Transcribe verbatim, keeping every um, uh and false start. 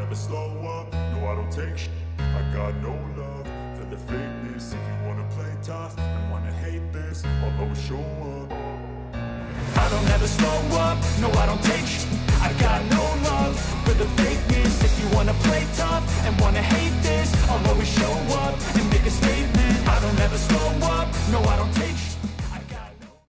never slow up, no I don't take sh**. I got no love for the fakeness. If you wanna play tough and wanna hate this, I'll always show up. I don't ever slow up, no I don't take